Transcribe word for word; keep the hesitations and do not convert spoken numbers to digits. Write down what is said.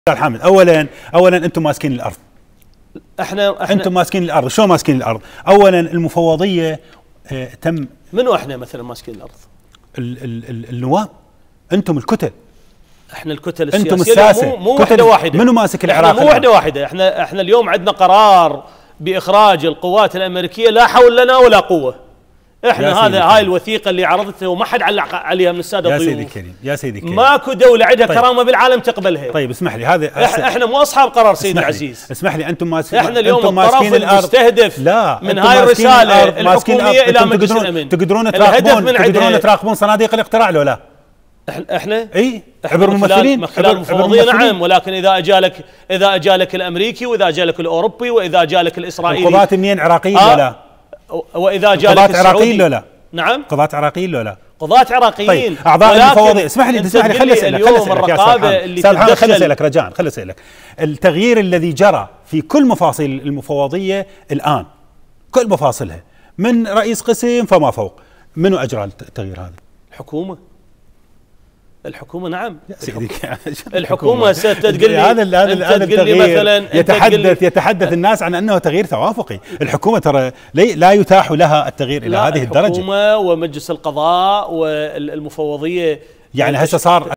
استاذ حامد، اولا اولا انتم ماسكين الارض. احنا احنا انتم ماسكين الارض، شو ماسكين الارض؟ اولا المفوضيه اه تم. منو احنا مثلا ماسكين الارض؟ ال ال ال النواب، انتم الكتل. احنا الكتل السياسيه، انتم الساسه، مو, مو وحده واحده. منو ماسك العراق؟ مو وحده واحده، احنا احنا اليوم عندنا قرار باخراج القوات الامريكيه، لا حول لنا ولا قوه. احنا هذا هاي الوثيقه اللي عرضتها وما حد علق عليها من الساده الضيوف. يا سيدي الكريم، يا سيدي الكريم، ماكو دوله عندها طيب. كرامه بالعالم تقبلها. طيب اسمح لي، هذا احنا مو اصحاب قرار سيدي العزيز. اسمح لي، انتم ماسكين، احنا اليوم الطرف المستهدف لا من هاي الرساله الحكوميه الى مجلس الامن. تقدرون تراقبون تقدرون تراقبون صناديق الاقتراع لو لا؟ احنا اي عبر ممثلين، من خلال المفوضيه نعم، ولكن اذا اجالك اذا اجالك الامريكي واذا اجالك الاوروبي واذا اجالك الاسرائيلي. القضاة منين؟ عراقيين آه ولا؟ واذا جالك قضاة عراقيين لو لا؟ نعم، قضاة عراقيين لو لا؟ قضاة عراقيين. طيب اعضاء المفوضيه، اسمح لي اسمح لي خلي اسالك خلي اسالك يا استاذ حامد، خلي اسالك رجاء، خلي اسالك. التغيير الذي جرى في كل مفاصل المفوضيه الان، كل مفاصلها من رئيس قسم فما فوق، منو اجرى التغيير هذا؟ الحكومه. الحكومه نعم. يا سيدي الحكومه ستقول لي هذا هذا هذا التغيير يتحدث يتحدث الناس عن انه تغيير توافقي. الحكومه ترى لا يتاح لها التغيير الى هذه الدرجه. الحكومه ومجلس القضاء والمفوضيه يعني هسه صار